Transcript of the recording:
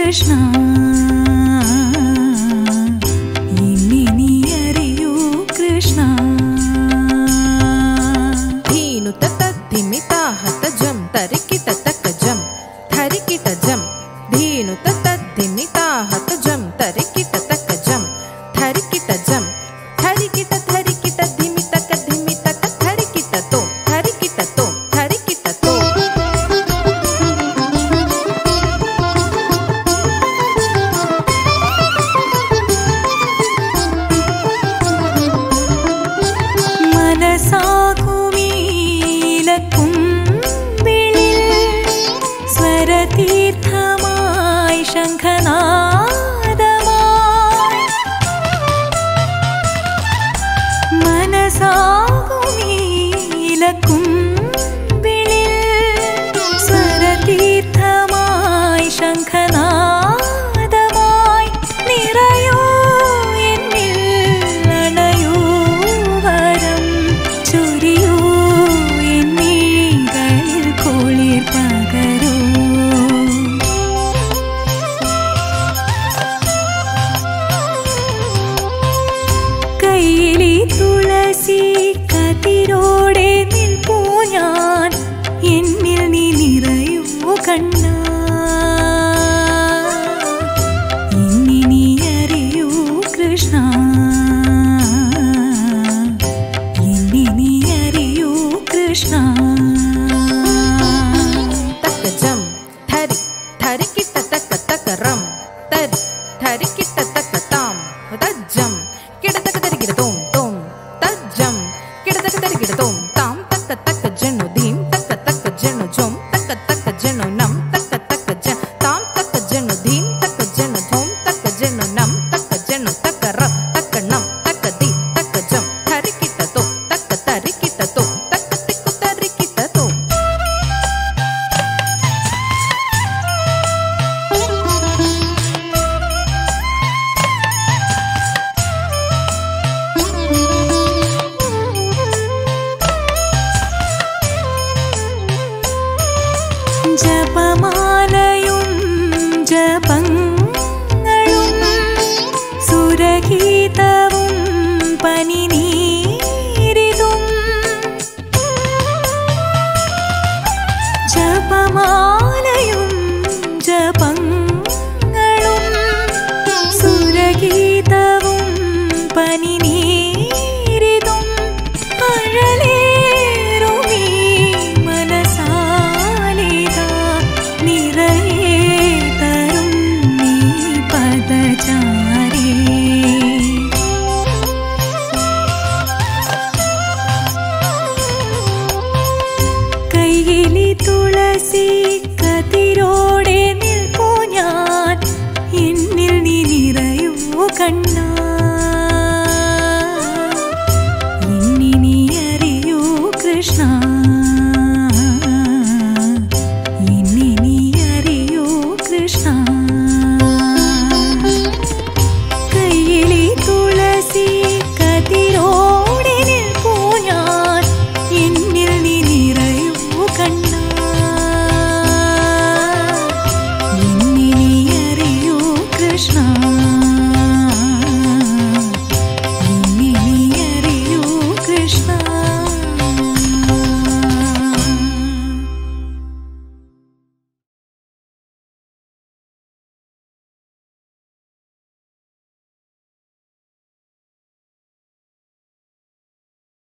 കൃഷ്ണ എന്നെ നീ അറിയൂ കൃഷ്ണ ധീനു തദ്ധിമിതാഹത ജം തരികിട തക ജം ധരികിട ജം ധീനു തദ്ധിമിതാഹത ജം തരികിട തക ജം ധരികിട ജം ധരികിട ധരികിട ധിമിതക ധിമിതക ധരികിട തോ ധരികിട തോ ധരികിട തോ സ്വരതീർത്ഥമായി ശംഖനാദമായി മനസാകുമീലക്കുമ്പിളിൽ സ്വരതീർത്ഥമായി ശംഖനാദമായി നിറയൂ എന്നിൽ അണയൂ വരം ചൊരിയൂ എന്നിഴികളിൽ കുളിർ പകരൂ കൈയിലെ തുളസി കതിരോടെ നിൽപ്പൂ ഞാൻ എന്നിൽ നീ നിറയൂ കണ്ണ എന്നെ നീ അറിയൂ കൃഷ്ണ എന്നെ നീ അറിയൂ കൃഷ്ണ തക ജം ധരി ധരികിട തക തക രം തരി ധരികിട തക താം തജ്ജം കിടതക തരികിട തോം തോം തജ്ജം കിടതക തരികിട തോം താം തക തക ജനു ധീം തക തക ജനു ജോം തക തക ജനു നം തക തക ജ താം തക ജനു ധീം തക ജനു ധോം തക ജനു നം തക ജനു തക ര തക നം തക ധീ തക ജം ധരികിട തോ തക തരികിട തോ തക തിക്കു തരികിട തോ ജപമാലയും ജപങ്ങളും സുരഗീതവും പനിനീരിതും ജപമാലയും ജപങ്ങളും സുരഗീതവും പനിനീരിതും അഴലേറുമീ മനസാലിതാ നിറയെ തരും നീ പദചാരേ കൈയിലെ തുളസി കതിരോടെ നിൽപ്പൂ ഞാൻ എന്നിൽ നീ നിറയൂ കണ്ണ എന്നെ നീ അറിയൂ കൃഷ്ണ എന്നെ നീ അറിയൂ കൃഷ്ണ കൈയിലെ തുളസി കതിരോടെ നിൽപ്പൂ ഞാൻ എന്നിൽ നീ നിറയൂ കണ്ണ എന്നെ നീ അറിയൂ കൃഷ്ണ.